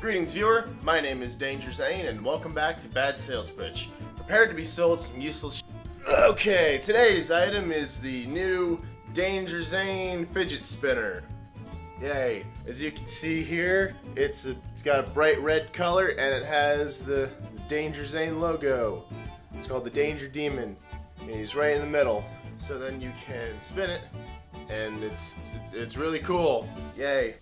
Greetings viewer, my name is Danger Zane and welcome back to Bad Sales Pitch. Prepared to be sold some useless Okay, today's item is the new Danger Zane fidget spinner. Yay. As you can see here, it's got a bright red color and it has the Danger Zane logo. It's called the Danger Demon. And he's right in the middle. So then you can spin it and it's really cool. Yay.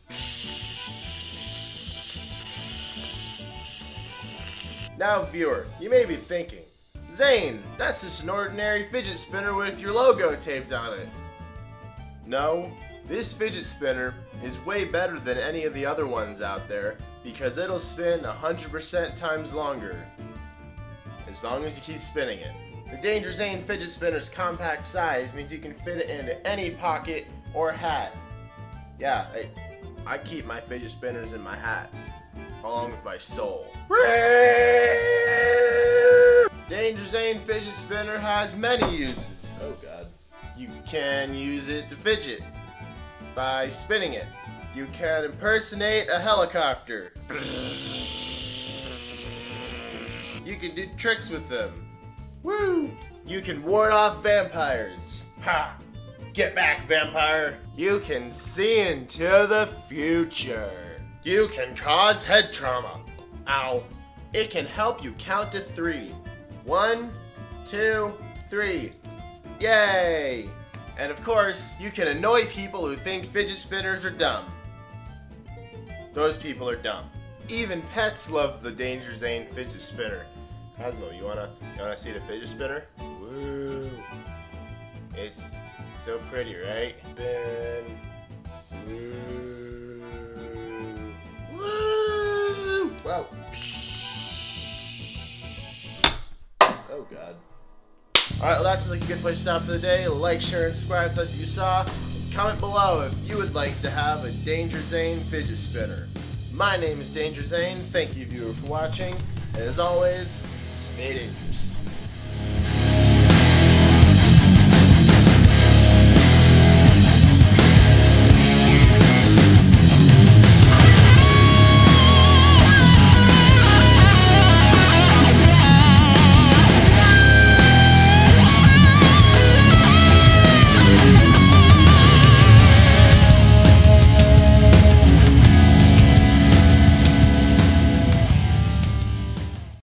Now viewer, you may be thinking, Zane, that's just an ordinary fidget spinner with your logo taped on it. No, this fidget spinner is way better than any of the other ones out there because it'll spin 100% times longer, as long as you keep spinning it. The Danger Zane fidget spinner's compact size means you can fit it into any pocket or hat. Yeah, I keep my fidget spinners in my hat, along with my soul. Danger Zane fidget spinner has many uses. Oh god. You can use it to fidget by spinning it. You can impersonate a helicopter. You can do tricks with them. Woo! You can ward off vampires. Ha! Get back, vampire! You can see into the future. You can cause head trauma. Ow. It can help you count to 3. 1, 2, 3. Yay! And of course, you can annoy people who think fidget spinners are dumb. Those people are dumb. Even pets love the Danger Zane fidget spinner. Cosmo, you wanna see the fidget spinner? Woo! It's so pretty, right? Spin. Woo! Woo! Whoa! Oh god. Alright, well that's like a good place to stop for the day. Like, share, and subscribe if that's what you saw. Comment below if you would like to have a Danger Zane fidget spinner. My name is Danger Zane. Thank you viewer for watching. And as always, stay dangerous.